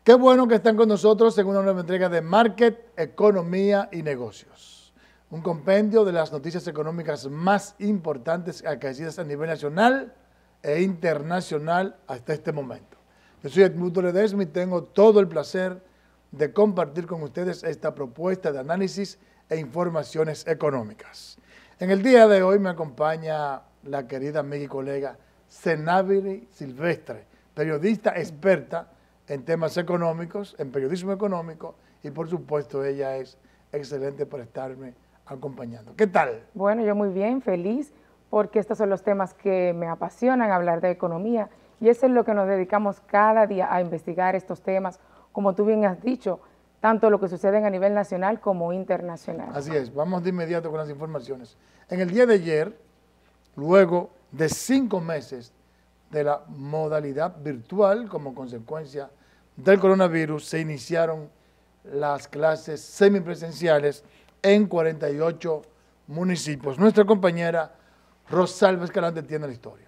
Qué bueno que están con nosotros en una nueva entrega de Market, Economía y Negocios. Un compendio de las noticias económicas más importantes acaecidas a nivel nacional e internacional hasta este momento. Yo soy Edmundo Ledesma y tengo todo el placer de compartir con ustedes esta propuesta de análisis e informaciones económicas. En el día de hoy me acompaña la querida amiga y colega Zenabili Silvestre, periodista experta en temas económicos, en periodismo económico, y por supuesto ella es excelente por estarme acompañando. ¿Qué tal? Bueno, yo muy bien, feliz, porque estos son los temas que me apasionan, hablar de economía, y eso es lo que nos dedicamos cada día a investigar estos temas, como tú bien has dicho, tanto lo que sucede a nivel nacional como internacional. Así es, vamos de inmediato con las informaciones. En el día de ayer, luego de 5 meses de la modalidad virtual como consecuencia del coronavirus, se iniciaron las clases semipresenciales en 48 municipios. Nuestra compañera Rosalba Escalante tiene la historia.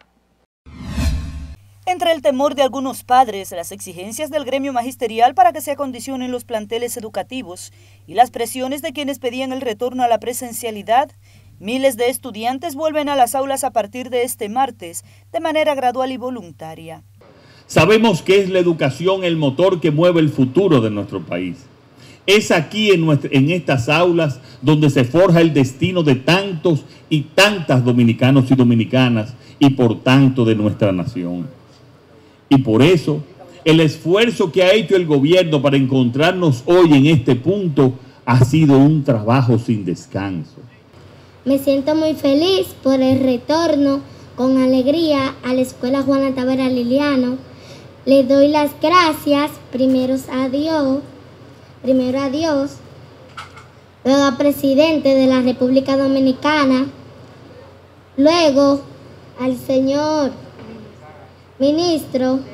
Entre el temor de algunos padres, las exigencias del gremio magisterial para que se acondicionen los planteles educativos y las presiones de quienes pedían el retorno a la presencialidad, miles de estudiantes vuelven a las aulas a partir de este martes, de manera gradual y voluntaria. Sabemos que es la educación el motor que mueve el futuro de nuestro país. Es aquí en estas aulas donde se forja el destino de tantos y tantas dominicanos y dominicanas y por tanto de nuestra nación. Y por eso, el esfuerzo que ha hecho el gobierno para encontrarnos hoy en este punto ha sido un trabajo sin descanso. Me siento muy feliz por el retorno con alegría a la Escuela Juana Tavera Liliano. Le doy las gracias primero a Dios, luego al presidente de la República Dominicana, luego al señor ministro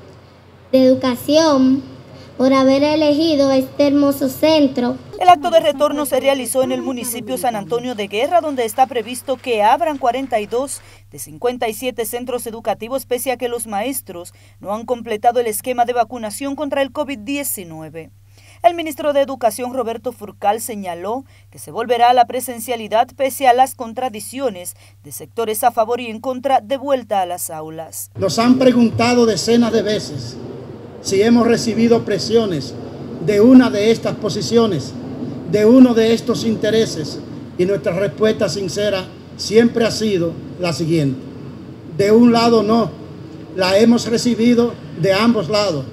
de Educación por haber elegido este hermoso centro. El acto de retorno se realizó en el municipio San Antonio de Guerra, donde está previsto que abran 42 de 57 centros educativos, pese a que los maestros no han completado el esquema de vacunación contra el COVID-19. El ministro de Educación, Roberto Furcal, señaló que se volverá a la presencialidad pese a las contradicciones de sectores a favor y en contra de vuelta a las aulas. Nos han preguntado decenas de veces si hemos recibido presiones de una de estas posiciones, de uno de estos intereses, y nuestra respuesta sincera siempre ha sido la siguiente: de un lado no, la hemos recibido de ambos lados,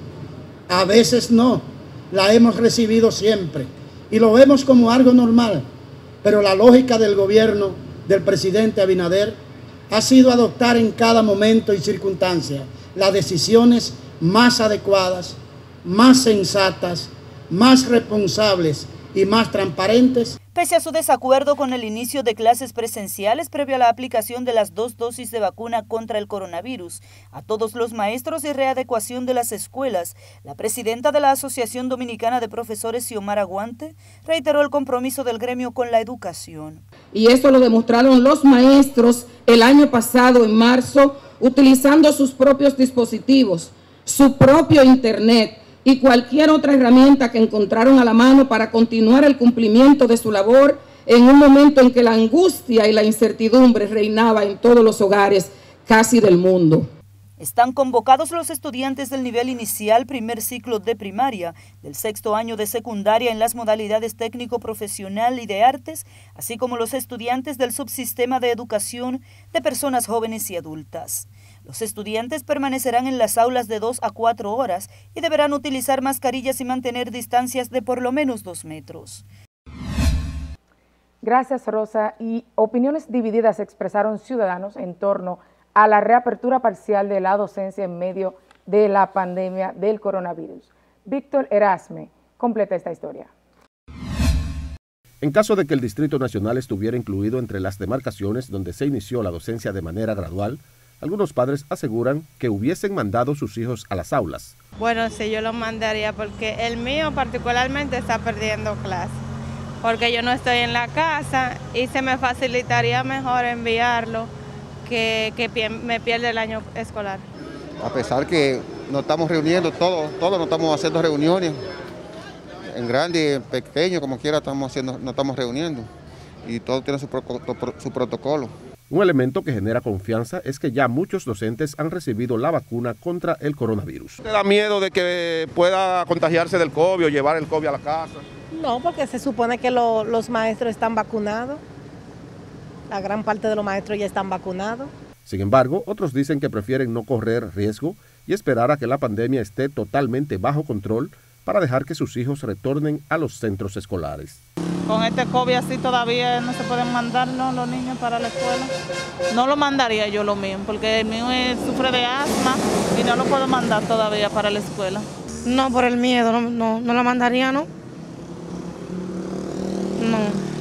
a veces no, la hemos recibido siempre y lo vemos como algo normal, pero la lógica del gobierno del presidente Abinader ha sido adoptar en cada momento y circunstancia las decisiones más adecuadas, más sensatas, más responsables y más transparentes. Pese a su desacuerdo con el inicio de clases presenciales previo a la aplicación de las 2 dosis de vacuna contra el coronavirus a todos los maestros y readecuación de las escuelas, la presidenta de la Asociación Dominicana de Profesores, Xiomara Guante, reiteró el compromiso del gremio con la educación. Y eso lo demostraron los maestros el año pasado, en marzo, utilizando sus propios dispositivos, su propio internet y cualquier otra herramienta que encontraron a la mano para continuar el cumplimiento de su labor en un momento en que la angustia y la incertidumbre reinaba en todos los hogares casi del mundo. Están convocados los estudiantes del nivel inicial, primer ciclo de primaria, del 6º año de secundaria en las modalidades técnico-profesional y de artes, así como los estudiantes del subsistema de educación de personas jóvenes y adultas. Los estudiantes permanecerán en las aulas de 2 a 4 horas y deberán utilizar mascarillas y mantener distancias de por lo menos 2 metros. Gracias, Rosa. Y opiniones divididas expresaron ciudadanos en torno a la reapertura parcial de la docencia en medio de la pandemia del coronavirus. Víctor Erasme completa esta historia. En caso de que el Distrito Nacional estuviera incluido entre las demarcaciones donde se inició la docencia de manera gradual, algunos padres aseguran que hubiesen mandado sus hijos a las aulas. Bueno, sí, yo lo mandaría porque el mío particularmente está perdiendo clases, porque yo no estoy en la casa y se me facilitaría mejor enviarlo que me pierde el año escolar. A pesar que nos estamos reuniendo, todos nos estamos haciendo reuniones, en grande, en pequeño, como quiera nos estamos reuniendo, y todo tiene su protocolo. Un elemento que genera confianza es que ya muchos docentes han recibido la vacuna contra el coronavirus. ¿Te da miedo de que pueda contagiarse del COVID o llevar el COVID a la casa? No, porque se supone que los maestros están vacunados. La gran parte de los maestros ya están vacunados. Sin embargo, otros dicen que prefieren no correr riesgo y esperar a que la pandemia esté totalmente bajo control para dejar que sus hijos retornen a los centros escolares. Con este COVID así todavía no se pueden mandar, ¿no?, los niños para la escuela. No lo mandaría yo lo mío, porque el mío sufre de asma y no lo puedo mandar todavía para la escuela. No, por el miedo, no lo mandaría, ¿no? No.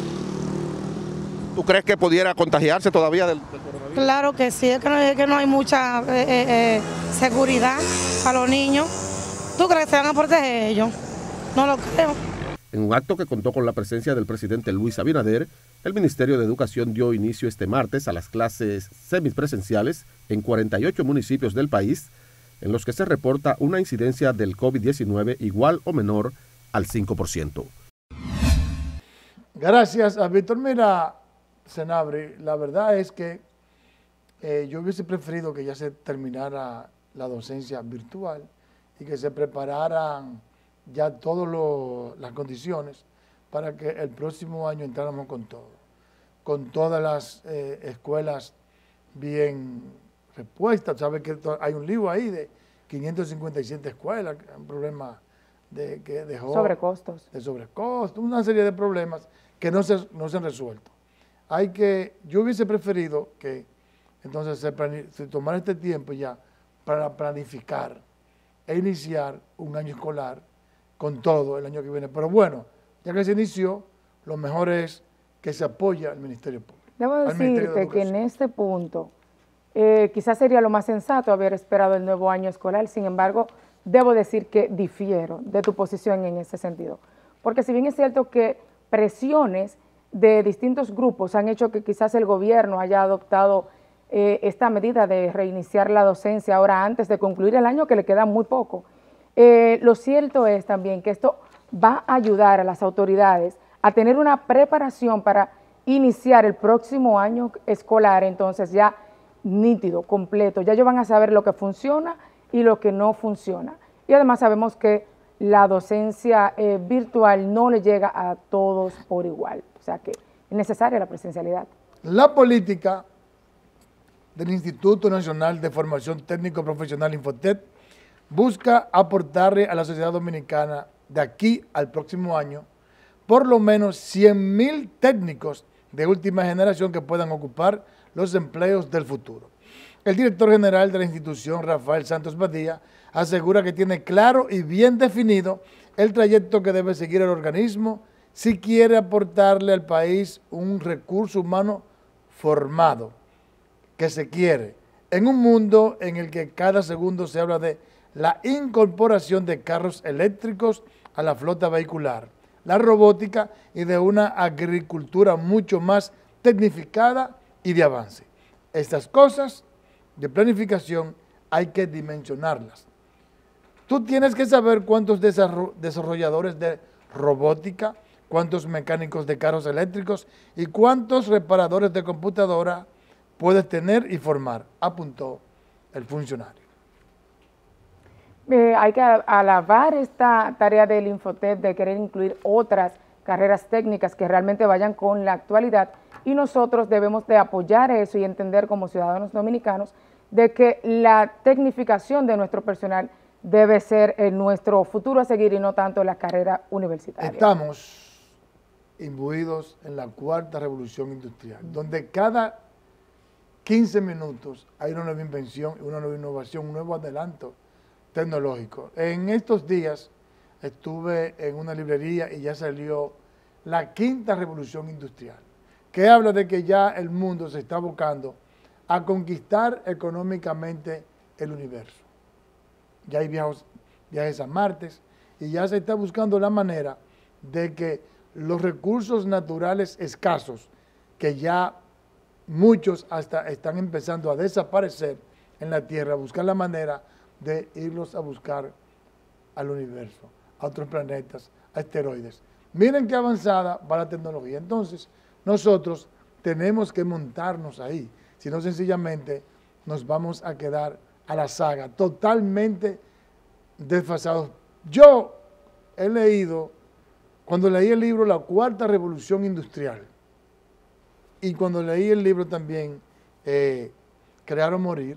¿Tú crees que pudiera contagiarse todavía del coronavirus? Claro que sí, es que no hay mucha seguridad para los niños. ¿Tú crees que se van a proteger ellos? No lo creo. En un acto que contó con la presencia del presidente Luis Abinader, el Ministerio de Educación dio inicio este martes a las clases semipresenciales en 48 municipios del país, en los que se reporta una incidencia del COVID-19 igual o menor al 5%. Gracias a Víctor. Mira, Senabri, la verdad es que yo hubiese preferido que ya se terminara la docencia virtual y que se prepararan ya todas las condiciones para que el próximo año entráramos con todo, con todas las escuelas bien repuestas. Sabes que hay un lío ahí de 557 escuelas, un problema de sobrecostos, una serie de problemas que no se han resuelto. Yo hubiese preferido que entonces se tomara este tiempo ya para planificar e iniciar un año escolar con todo el año que viene. Pero bueno, ya que se inició, lo mejor es que se apoye al Ministerio Público. Debo decirte que en este punto quizás sería lo más sensato haber esperado el nuevo año escolar. Sin embargo, debo decir que difiero de tu posición en ese sentido. Porque si bien es cierto que presiones de distintos grupos han hecho que quizás el gobierno haya adoptado esta medida de reiniciar la docencia ahora antes de concluir el año, que le queda muy poco. Lo cierto es también que esto va a ayudar a las autoridades a tener una preparación para iniciar el próximo año escolar, entonces ya nítido, completo. Ya ellos van a saber lo que funciona y lo que no funciona. Y además sabemos que la docencia virtual no le llega a todos por igual. O sea que es necesaria la presencialidad. La política del Instituto Nacional de Formación Técnico Profesional Infotet busca aportarle a la sociedad dominicana de aquí al próximo año por lo menos 100,000 técnicos de última generación que puedan ocupar los empleos del futuro. El director general de la institución, Rafael Santos Badía, asegura que tiene claro y bien definido el trayecto que debe seguir el organismo si quiere aportarle al país un recurso humano formado, que se quiere, en un mundo en el que cada segundo se habla de la incorporación de carros eléctricos a la flota vehicular, la robótica y de una agricultura mucho más tecnificada y de avance. Estas cosas de planificación hay que dimensionarlas. Tú tienes que saber cuántos desarrolladores de robótica, cuántos mecánicos de carros eléctricos y cuántos reparadores de computadora puedes tener y formar, apuntó el funcionario. Hay que alabar esta tarea del Infotet de querer incluir otras carreras técnicas que realmente vayan con la actualidad, y nosotros debemos de apoyar eso y entender como ciudadanos dominicanos de que la tecnificación de nuestro personal debe ser nuestro futuro a seguir y no tanto la carrera universitaria. Estamos imbuidos en la cuarta revolución industrial, donde cada 15 minutos hay una nueva invención, una nueva innovación, un nuevo adelanto tecnológico. En estos días estuve en una librería y ya salió la quinta revolución industrial, que habla de que ya el mundo se está abocando a conquistar económicamente el universo. Ya hay viajes a Marte y ya se está buscando la manera de que los recursos naturales escasos, que ya muchos hasta están empezando a desaparecer en la Tierra, buscar la manera de irlos a buscar al universo, a otros planetas, a asteroides. Miren qué avanzada va la tecnología. Entonces, nosotros tenemos que montarnos ahí, si no sencillamente nos vamos a quedar a la saga, totalmente desfasados. Yo he leído, cuando leí el libro La Cuarta Revolución Industrial, y cuando leí el libro también Crear o Morir,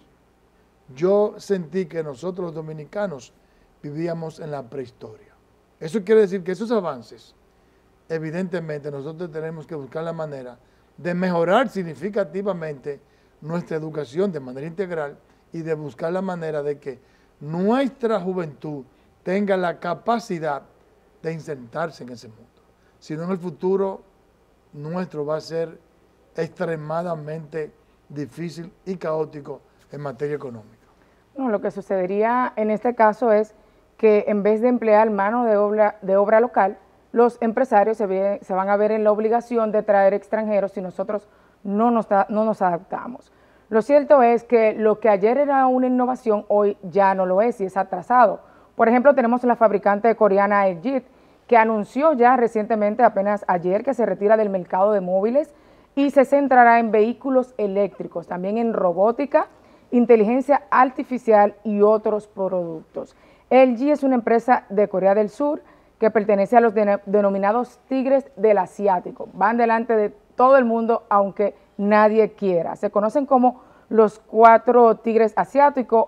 yo sentí que nosotros los dominicanos vivíamos en la prehistoria. Eso quiere decir que esos avances, evidentemente nosotros tenemos que buscar la manera de mejorar significativamente nuestra educación de manera integral y de buscar la manera de que nuestra juventud tenga la capacidad de insertarse en ese mundo. Si no, en el futuro nuestro va a ser extremadamente difícil y caótico en materia económica. No, lo que sucedería en este caso es que en vez de emplear mano de obra local, los empresarios se van a ver en la obligación de traer extranjeros si nosotros no nos adaptamos. Lo cierto es que lo que ayer era una innovación, hoy ya no lo es y es atrasado. Por ejemplo, tenemos la fabricante coreana LG, que anunció ya recientemente, apenas ayer, que se retira del mercado de móviles y se centrará en vehículos eléctricos, también en robótica, inteligencia artificial y otros productos. LG es una empresa de Corea del Sur que pertenece a los denominados tigres del asiático. Van delante de todo el mundo, aunque nadie quiera. Se conocen como los 4 tigres asiáticos,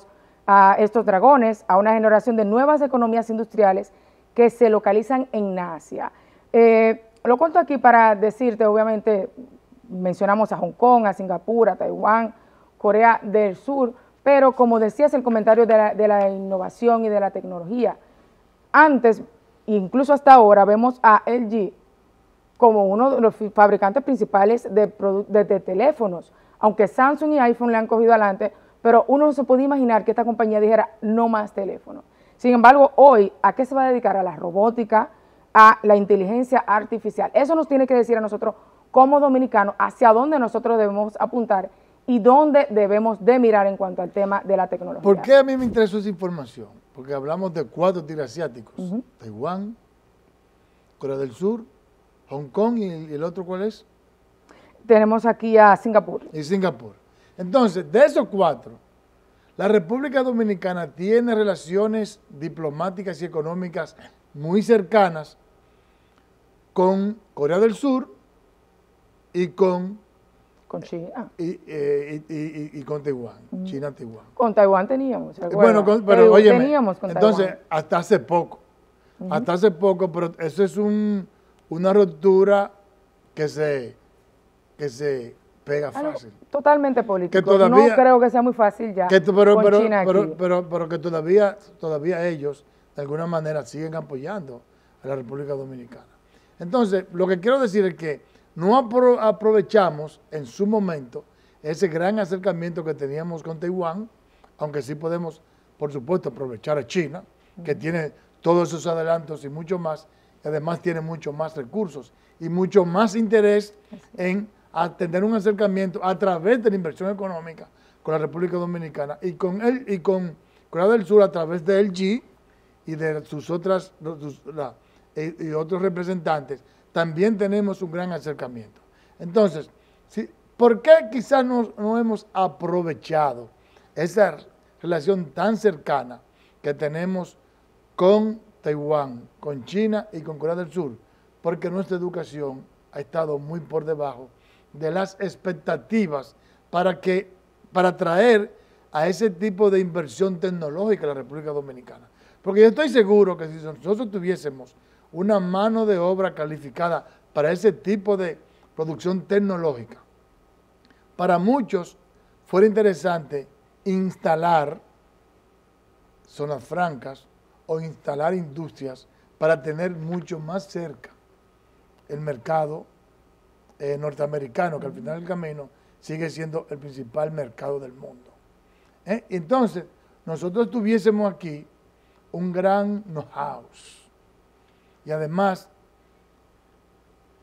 a estos dragones, a una generación de nuevas economías industriales que se localizan en Asia. Lo cuento aquí para decirte, obviamente, mencionamos a Hong Kong, a Singapur, a Taiwán, Corea del Sur, pero como decías, el comentario de la innovación y de la tecnología. Antes, incluso hasta ahora, vemos a LG como uno de los fabricantes principales de teléfonos, aunque Samsung y iPhone le han cogido adelante, pero uno no se podía imaginar que esta compañía dijera no más teléfonos. Sin embargo, hoy, ¿a qué se va a dedicar? A la robótica, a la inteligencia artificial. Eso nos tiene que decir a nosotros como dominicanos hacia dónde nosotros debemos apuntar y dónde debemos de mirar en cuanto al tema de la tecnología. ¿Por qué a mí me interesó esa información? Porque hablamos de 4 tigres asiáticos, Taiwán, Corea del Sur, Hong Kong y el otro, ¿cuál es? Tenemos aquí a Singapur. Y Singapur. Entonces, de esos 4, la República Dominicana tiene relaciones diplomáticas y económicas muy cercanas con Corea del Sur y con China. Y con Taiwán, China, Taiwán. Con Taiwán teníamos. Bueno, pero oye, entonces, Taiwán. hasta hace poco, pero eso es una ruptura que se pega fácil. Totalmente político. Que todavía, no creo que sea muy fácil ya con China aquí. Pero que todavía ellos, de alguna manera, siguen apoyando a la República Dominicana. Entonces, lo que quiero decir es que no aprovechamos en su momento ese gran acercamiento que teníamos con Taiwán, aunque sí podemos, por supuesto, aprovechar a China, que tiene todos esos adelantos y mucho más, y además tiene mucho más recursos y mucho más interés en tener un acercamiento a través de la inversión económica con la República Dominicana y con Corea del Sur a través de LG y de sus otros representantes. También tenemos un gran acercamiento. Entonces, ¿por qué quizás no hemos aprovechado esa relación tan cercana que tenemos con Taiwán, con China y con Corea del Sur? Porque nuestra educación ha estado muy por debajo de las expectativas para traer a ese tipo de inversión tecnológica a la República Dominicana. Porque yo estoy seguro que si nosotros tuviésemos una mano de obra calificada para ese tipo de producción tecnológica, para muchos fuera interesante instalar zonas francas o instalar industrias para tener mucho más cerca el mercado norteamericano, que al final del camino sigue siendo el principal mercado del mundo. Entonces, nosotros tuviésemos aquí un gran know-how y además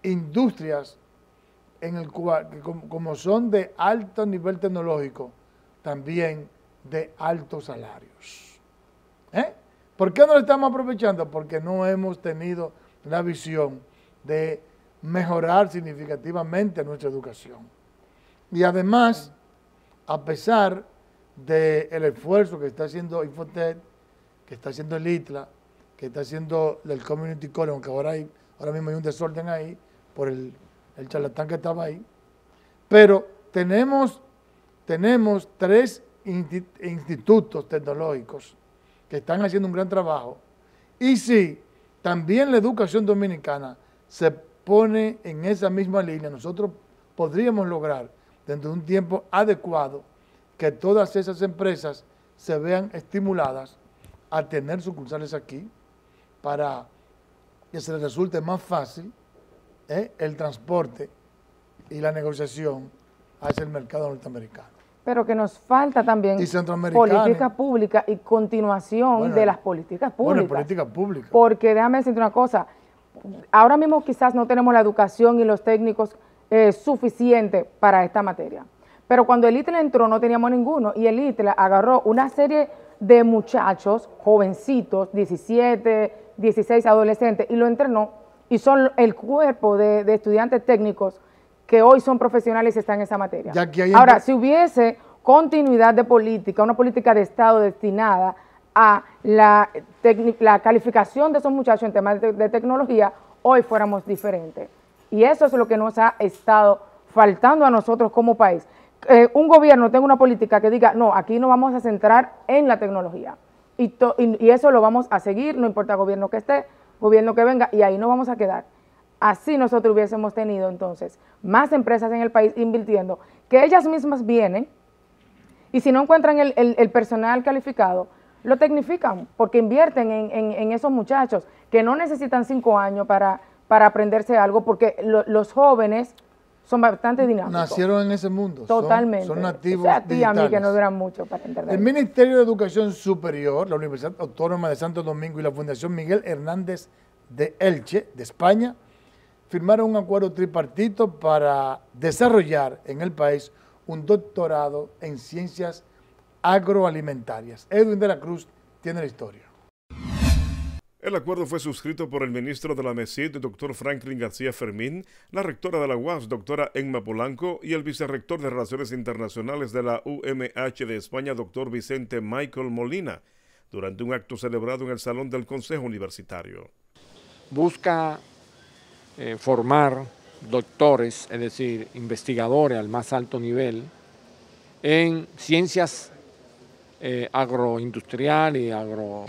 industrias en el cual, como son de alto nivel tecnológico, también de altos salarios. ¿Por qué no lo estamos aprovechando? Porque no hemos tenido la visión de mejorar significativamente nuestra educación. Y además, a pesar del esfuerzo que está haciendo Infotec, que está haciendo el ITLA, que está haciendo el Community College, aunque ahora mismo hay un desorden ahí por el charlatán que estaba ahí, pero tenemos 3 institutos tecnológicos que están haciendo un gran trabajo. Y si también la educación dominicana se pone en esa misma línea, nosotros podríamos lograr dentro de un tiempo adecuado que todas esas empresas se vean estimuladas a tener sucursales aquí para que se les resulte más fácil el transporte y la negociación hacia el mercado norteamericano. Pero que nos falta también política pública y continuación de las políticas públicas. Política pública. Porque déjame decirte una cosa, ahora mismo quizás no tenemos la educación y los técnicos suficientes para esta materia. Pero cuando el ITLA entró no teníamos ninguno y el ITLA agarró una serie de muchachos, jovencitos, 17, 16 adolescentes, y lo entrenó y son el cuerpo de estudiantes técnicos que hoy son profesionales y están en esa materia. Ahora, si hubiese continuidad de política, una política de Estado destinada a la calificación de esos muchachos en temas de tecnología, hoy fuéramos diferentes. Y eso es lo que nos ha estado faltando a nosotros como país. Un gobierno tenga una política que diga, no, aquí nos vamos a centrar en la tecnología. Y eso lo vamos a seguir, no importa el gobierno que esté, gobierno que venga, y ahí nos vamos a quedar. Así nosotros hubiésemos tenido entonces más empresas en el país invirtiendo, que ellas mismas vienen y si no encuentran el personal calificado, lo tecnifican porque invierten en esos muchachos que no necesitan 5 años para aprenderse algo porque los jóvenes son bastante dinámicos. Nacieron en ese mundo. Totalmente. Son nativos digitales. A mí que no duran mucho para entender. El Ministerio de Educación Superior, la Universidad Autónoma de Santo Domingo y la Fundación Miguel Hernández de Elche, de España, firmaron un acuerdo tripartito para desarrollar en el país un doctorado en ciencias agroalimentarias. Edwin de la Cruz tiene la historia. El acuerdo fue suscrito por el ministro de la MESID, doctor Franklin García Fermín, la rectora de la UAS, doctora Emma Polanco, y el vicerrector de Relaciones Internacionales de la UMH de España, doctor Vicente Michael Molina, durante un acto celebrado en el Salón del Consejo Universitario. Busca formar doctores, es decir, investigadores al más alto nivel en ciencias agroindustriales y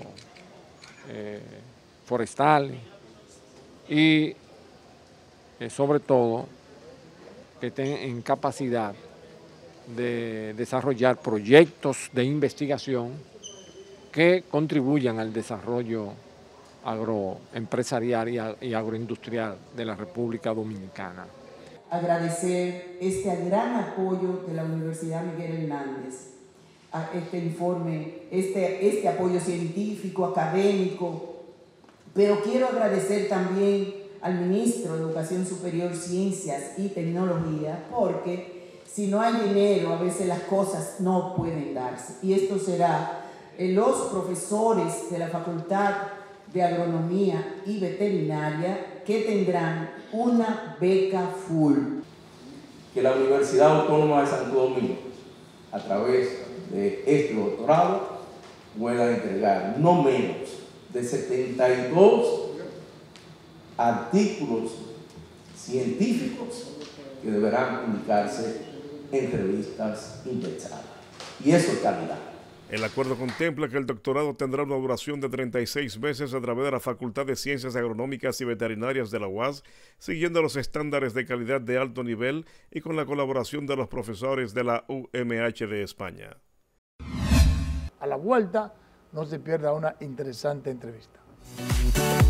forestales y sobre todo que estén en capacidad de desarrollar proyectos de investigación que contribuyan al desarrollo agroempresarial y agroindustrial de la República Dominicana. Agradecer este gran apoyo de la Universidad Miguel Hernández a este informe, este apoyo científico, académico, pero quiero agradecer también al ministro de Educación Superior, Ciencias y Tecnología, porque si no hay dinero, a veces las cosas no pueden darse. Y esto será los profesores de la Facultad de Agronomía y Veterinaria que tendrán una beca full. Que la Universidad Autónoma de Santo Domingo, a través de este doctorado, pueda entregar no menos de 72 artículos científicos que deberán publicarse en revistas indexadas. Y eso es calidad. El acuerdo contempla que el doctorado tendrá una duración de 36 meses a través de la Facultad de Ciencias Agronómicas y Veterinarias de la UAS, siguiendo los estándares de calidad de alto nivel y con la colaboración de los profesores de la UMH de España. A la vuelta, no se pierda una interesante entrevista.